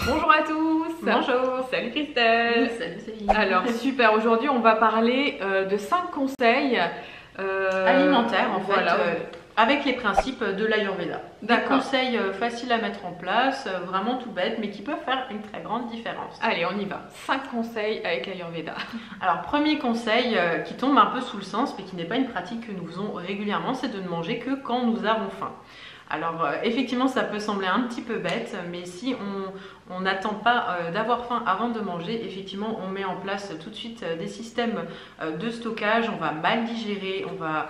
Bonjour à tous. Bonjour. Salut Christelle. Salut Céline. Alors super, aujourd'hui on va parler de 5 conseils alimentaires en fait, voilà. Avec les principes de l'Ayurveda. Des conseils faciles à mettre en place, vraiment tout bête, mais qui peuvent faire une très grande différence. Allez, on y va. 5 conseils avec l'Ayurveda. Alors premier conseil qui tombe un peu sous le sens, mais qui n'est pas une pratique que nous faisons régulièrement, c'est de ne manger que quand nous avons faim. Alors effectivement ça peut sembler un petit peu bête, mais si on n'attend pas d'avoir faim avant de manger, effectivement on met en place tout de suite des systèmes de stockage, on va mal digérer,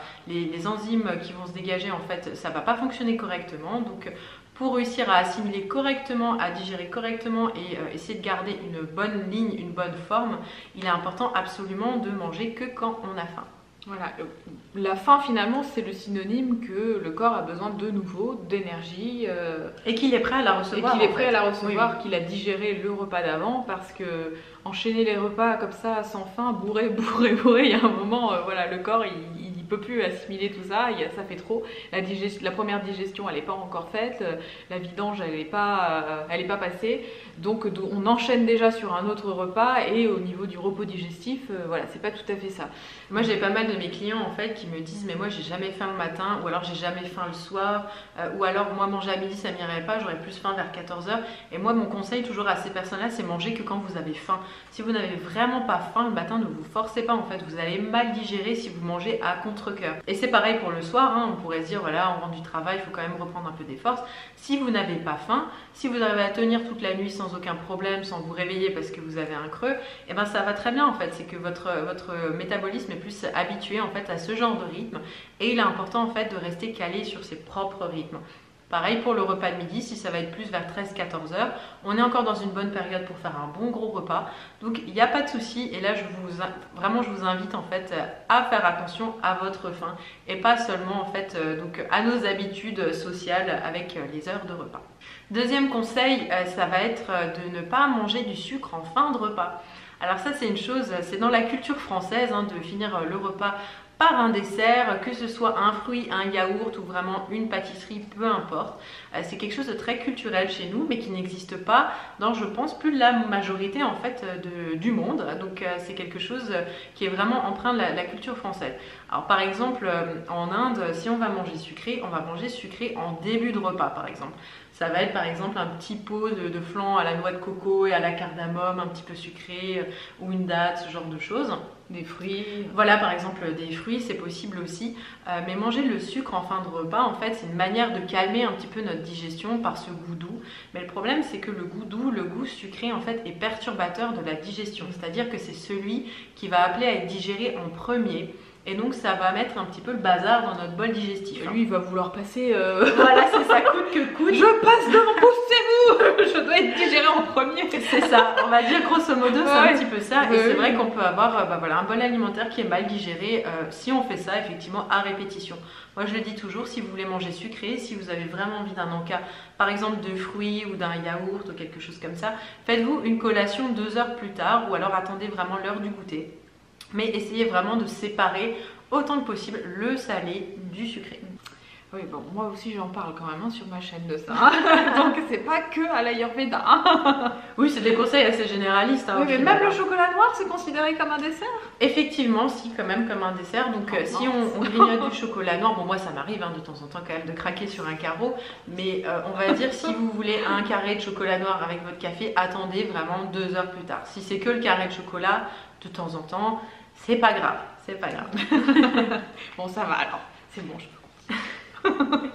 les enzymes qui vont se dégager en fait ça va pas fonctionner correctement. Donc pour réussir à assimiler correctement, à digérer correctement et essayer de garder une bonne ligne, une bonne forme, il est important absolument de manger que quand on a faim. Voilà, la faim finalement c'est le synonyme que le corps a besoin de nouveau, d'énergie. Et qu'il est prêt à la recevoir. Et qu'il est prêt à la recevoir, oui. Qu'il a digéré le repas d'avant, parce que enchaîner les repas comme ça sans faim, bourré, il y a un moment, voilà, le corps il peut plus assimiler tout ça, ça fait trop. La première digestion elle n'est pas encore faite, la vidange elle n'est pas passée, donc on enchaîne déjà sur un autre repas et au niveau du repos digestif, voilà, c'est pas tout à fait ça. Moi j'ai pas mal de mes clients en fait qui me disent mais moi j'ai jamais faim le matin, ou alors j'ai jamais faim le soir, ou alors moi manger à midi ça m'irait pas, j'aurais plus faim vers 14 h. Et moi mon conseil toujours à ces personnes là c'est manger que quand vous avez faim. Si vous n'avez vraiment pas faim le matin, ne vous forcez pas en fait, vous allez mal digérer si vous mangez à contre-cœur. Et c'est pareil pour le soir, hein. On pourrait se dire voilà on rentre du travail, il faut quand même reprendre un peu des forces. Si vous n'avez pas faim, si vous arrivez à tenir toute la nuit sans aucun problème, sans vous réveiller parce que vous avez un creux, et ben ça va très bien en fait, c'est que votre métabolisme est plus habitué en fait à ce genre de rythme et il est important en fait de rester calé sur ses propres rythmes. Pareil pour le repas de midi, si ça va être plus vers 13-14 h, on est encore dans une bonne période pour faire un bon gros repas. Donc il n'y a pas de souci et là je vous invite en fait à faire attention à votre faim et pas seulement en fait donc à nos habitudes sociales avec les heures de repas. Deuxième conseil, ça va être de ne pas manger du sucre en fin de repas. Alors ça c'est une chose, c'est dans la culture française hein, de finir le repas par un dessert, que ce soit un fruit, un yaourt ou vraiment une pâtisserie, peu importe. C'est quelque chose de très culturel chez nous, mais qui n'existe pas dans, je pense, plus de la majorité en fait du monde. Donc c'est quelque chose qui est vraiment empreint de la culture française. Alors par exemple, en Inde, si on va manger sucré en début de repas par exemple. Ça va être par exemple un petit pot de flan à la noix de coco et à la cardamome, un petit peu sucré, ou une date, ce genre de choses. Des fruits. Voilà, par exemple des fruits, c'est possible aussi. Mais manger le sucre en fin de repas, en fait, c'est une manière de calmer un petit peu notre digestion par ce goût doux. Mais le problème, c'est que le goût doux, le goût sucré, en fait, est perturbateur de la digestion. C'est-à-dire que c'est celui qui va appeler à être digéré en premier. Et donc ça va mettre un petit peu le bazar dans notre bol digestif. Lui il va vouloir passer... Voilà, c'est ça, coûte que coûte. Je passe devant, poussez-vous. Je dois être digéré en premier. C'est ça, on va dire grosso modo c'est un petit peu ça. Et c'est vrai qu'on peut avoir voilà, un bol alimentaire qui est mal digéré si on fait ça effectivement à répétition. Moi je le dis toujours, si vous voulez manger sucré, si vous avez vraiment envie d'un encas, par exemple de fruits ou d'un yaourt ou quelque chose comme ça, faites-vous une collation 2 heures plus tard ou alors attendez vraiment l'heure du goûter. Mais essayez vraiment de séparer autant que possible le salé du sucré. Oui, bon, moi aussi j'en parle quand même hein, sur ma chaîne de ça. Donc c'est pas que à l'Ayurveda. Oui, c'est des conseils assez généralistes. Hein, oui, mais même le chocolat noir, c'est considéré comme un dessert? Effectivement, si, quand même comme un dessert. Donc si on grignote du chocolat noir, bon moi ça m'arrive hein, de temps en temps quand même de craquer sur un carreau. Mais on va dire si vous voulez un carré de chocolat noir avec votre café, attendez vraiment 2 heures plus tard. Si c'est que le carré de chocolat, de temps en temps, c'est pas grave. C'est pas grave. Bon, ça va alors. C'est bon, je peux.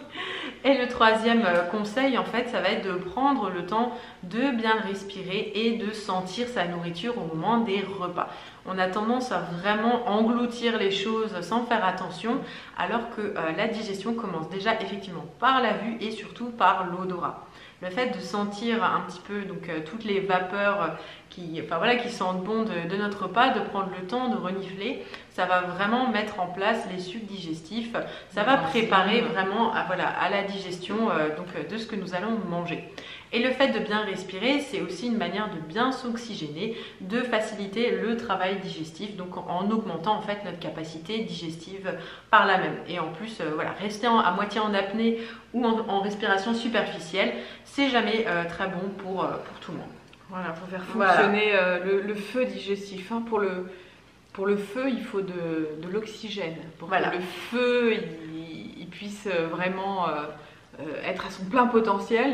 Et le troisième conseil en fait ça va être de prendre le temps de bien respirer et de sentir sa nourriture au moment des repas. On a tendance à vraiment engloutir les choses sans faire attention alors que la digestion commence déjà effectivement par la vue et surtout par l'odorat. Le fait de sentir un petit peu donc, toutes les vapeurs qui sentent bon de notre repas, de prendre le temps de renifler, ça va vraiment mettre en place les sucs digestifs, ça va préparer vraiment à la digestion de ce que nous allons manger. Et le fait de bien respirer, c'est aussi une manière de bien s'oxygéner, de faciliter le travail travail digestif, donc en augmentant en fait notre capacité digestive par là même. Et en plus, voilà, rester à moitié en apnée ou en respiration superficielle, c'est jamais très bon pour tout le monde. Voilà, il faut faire fonctionner le feu digestif. Hein. Pour le feu, il faut de l'oxygène. Pour que le feu il puisse vraiment être à son plein potentiel,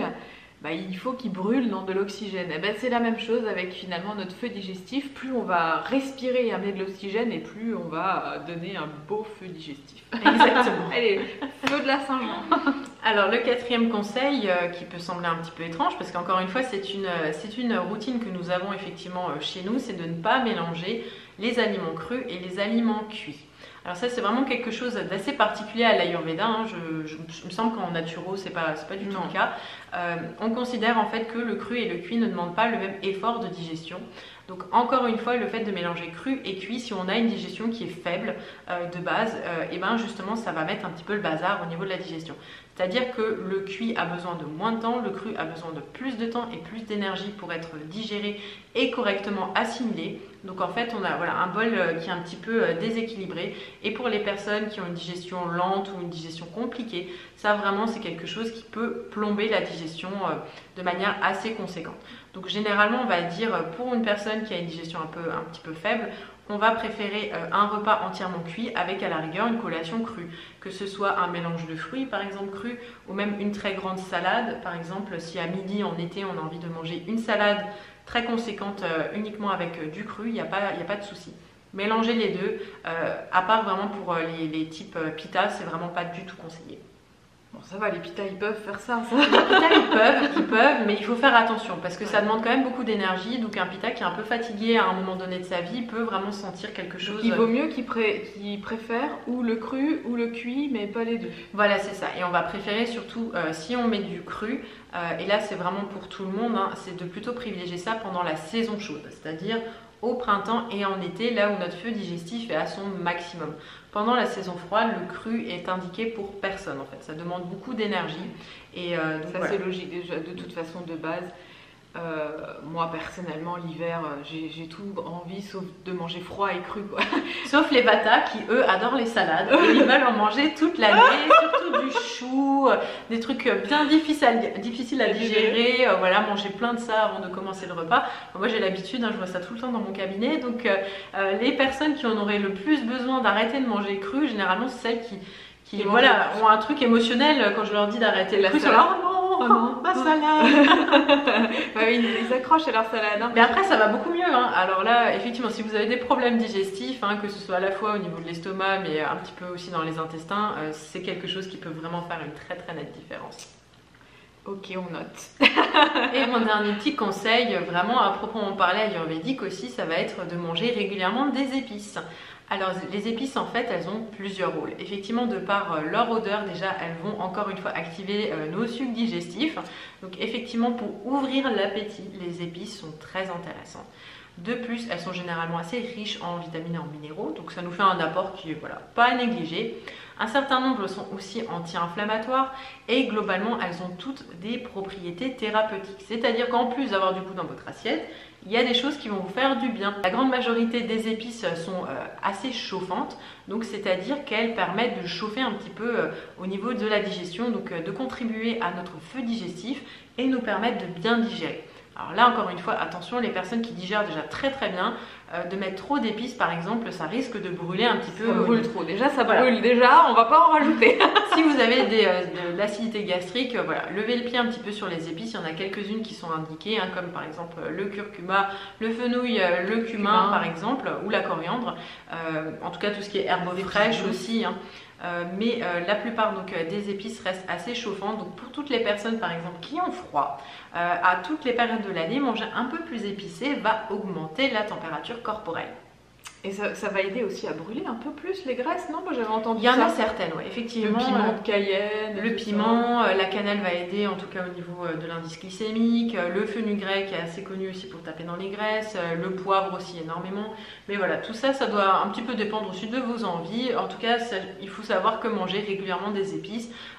il faut qu'il brûle dans de l'oxygène. Et c'est la même chose avec finalement notre feu digestif. Plus on va respirer et amener de l'oxygène, et plus on va donner un beau feu digestif. Exactement. Allez, feu de la Saint-Jean. Alors le quatrième conseil qui peut sembler un petit peu étrange, parce qu'encore une fois c'est une routine que nous avons effectivement chez nous, c'est de ne pas mélanger les aliments crus et les aliments cuits. Alors ça c'est vraiment quelque chose d'assez particulier à l'Ayurveda, hein. Il me semble qu'en naturo c'est pas du tout le cas. On considère en fait que le cru et le cuit ne demandent pas le même effort de digestion. Donc encore une fois, le fait de mélanger cru et cuit, si on a une digestion qui est faible de base, et justement ça va mettre un petit peu le bazar au niveau de la digestion. C'est-à-dire que le cuit a besoin de moins de temps, le cru a besoin de plus de temps et plus d'énergie pour être digéré et correctement assimilé. Donc en fait, on a un bol qui est un petit peu déséquilibré. Et pour les personnes qui ont une digestion lente ou une digestion compliquée, ça vraiment c'est quelque chose qui peut plomber la digestion de manière assez conséquente. Donc généralement, on va dire pour une personne qui a une digestion un petit peu faible, on va préférer un repas entièrement cuit avec à la rigueur une collation crue. Que ce soit un mélange de fruits par exemple cru, ou même une très grande salade. Par exemple, si à midi en été on a envie de manger une salade très conséquente uniquement avec du cru, il n'y a pas de souci. Mélanger les deux, à part vraiment pour les types pita, c'est vraiment pas du tout conseillé. Bon, ça va, les pitas ils peuvent faire ça. Les pitas ils peuvent, mais il faut faire attention parce que ça demande quand même beaucoup d'énergie. Donc un pita qui est un peu fatigué à un moment donné de sa vie peut vraiment sentir quelque chose. Il vaut mieux qu'il préfère ou le cru ou le cuit, mais pas les deux. Voilà, c'est ça. Et on va préférer surtout si on met du cru, et là c'est vraiment pour tout le monde, hein, c'est de plutôt privilégier ça pendant la saison chaude, c'est-à-dire au printemps et en été, là où notre feu digestif est à son maximum. Pendant la saison froide, le cru est indiqué pour personne en fait. Ça demande beaucoup d'énergie. Et donc, ça c'est logique déjà, de toute façon de base. Moi personnellement l'hiver j'ai tout envie sauf de manger froid et cru quoi. Sauf les Vata qui eux adorent les salades et ils veulent en manger toute l'année, surtout du chou, des trucs bien difficiles à digérer, voilà, manger plein de ça avant de commencer le repas. Moi j'ai l'habitude, hein, je vois ça tout le temps dans mon cabinet, donc les personnes qui en auraient le plus besoin d'arrêter de manger cru, généralement c'est celles qui voilà, ont un truc émotionnel quand je leur dis d'arrêter le cru. Ma salade. Ils accrochent à leur salade. Hein. Mais après, ça va beaucoup mieux. Hein. Alors là, effectivement, si vous avez des problèmes digestifs, hein, que ce soit à la fois au niveau de l'estomac, mais un petit peu aussi dans les intestins, c'est quelque chose qui peut vraiment faire une très très nette différence. Ok, on note. Et mon dernier petit conseil, vraiment à proprement parler ayurvédique aussi, ça va être de manger régulièrement des épices. Alors les épices en fait elles ont plusieurs rôles. Effectivement de par leur odeur déjà elles vont encore une fois activer nos sucs digestifs. Donc effectivement pour ouvrir l'appétit les épices sont très intéressantes. De plus elles sont généralement assez riches en vitamines et en minéraux donc ça nous fait un apport qui est pas à négliger. Un certain nombre sont aussi anti-inflammatoires et globalement elles ont toutes des propriétés thérapeutiques. C'est-à-dire qu'en plus d'avoir du goût dans votre assiette, il y a des choses qui vont vous faire du bien. La grande majorité des épices sont assez chauffantes, donc c'est-à-dire qu'elles permettent de chauffer un petit peu au niveau de la digestion, donc de contribuer à notre feu digestif et nous permettre de bien digérer. Alors là encore une fois, attention, les personnes qui digèrent déjà très très bien, de mettre trop d'épices par exemple, ça risque de brûler un petit peu. Ça brûle trop, déjà ça brûle, déjà on va pas en rajouter. Si vous avez de l'acidité gastrique, voilà, levez le pied un petit peu sur les épices, il y en a quelques-unes qui sont indiquées, hein, comme par exemple le curcuma, le fenouil, le cumin par exemple, ou la coriandre, en tout cas tout ce qui est herbes fraîches aussi. Hein. Mais la plupart donc, des épices restent assez chauffantes, donc pour toutes les personnes par exemple qui ont froid, à toutes les périodes de l'année, manger un peu plus épicé va augmenter la température corporelle. Et ça va aider aussi à brûler un peu plus les graisses, non? Moi j'avais entendu ça. Il y en a ça. certaines, ouais, effectivement. Le piment de Cayenne. Le piment, la cannelle va aider en tout cas au niveau de l'indice glycémique. Le fenugrec est assez connu aussi pour taper dans les graisses. Le poivre aussi énormément. Mais voilà, tout ça, ça doit un petit peu dépendre aussi de vos envies. En tout cas, il faut savoir que manger régulièrement des épices,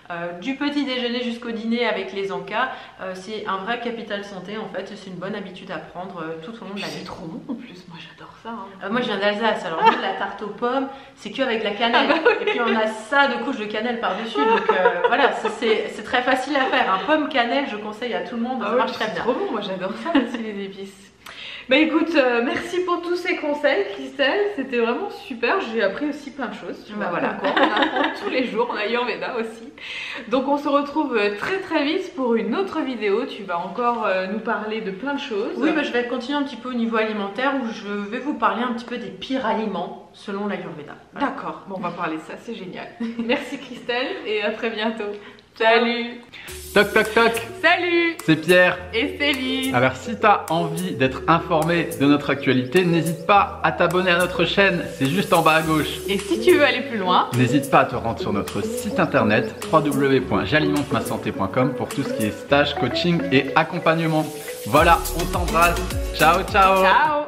du petit déjeuner jusqu'au dîner avec les encas. C'est un vrai capital santé en fait, c'est une bonne habitude à prendre tout au long de la vie. C'est trop bon en plus, moi j'adore ça. Hein. Moi je viens d'Alsace, alors nous, la tarte aux pommes, c'est que avec la cannelle. Et puis on a ça de couches de cannelle par-dessus, donc voilà, c'est très facile à faire. Un pomme cannelle, je conseille à tout le monde, ça marche très bien. C'est trop bon, moi j'adore ça aussi les épices. Bah écoute, merci pour tous ces conseils Christelle, c'était vraiment super, j'ai appris aussi plein de choses. Tu vois, voilà, on apprend tous les jours en Ayurveda aussi. Donc on se retrouve très très vite pour une autre vidéo, tu vas encore nous parler de plein de choses. Oui, bah, je vais continuer un petit peu au niveau alimentaire où je vais vous parler un petit peu des pires aliments selon l'Ayurveda. Voilà. D'accord, bon on va parler de ça, c'est génial. Merci Christelle et à très bientôt. Salut. Toc toc toc. Salut. C'est Pierre. Et Céline. Alors si tu as envie d'être informé de notre actualité, n'hésite pas à t'abonner à notre chaîne, c'est juste en bas à gauche. Et si tu veux aller plus loin, n'hésite pas à te rendre sur notre site internet www.j'alimentemassanté.com pour tout ce qui est stage, coaching et accompagnement. Voilà, on t'embrasse. Ciao ciao. Ciao.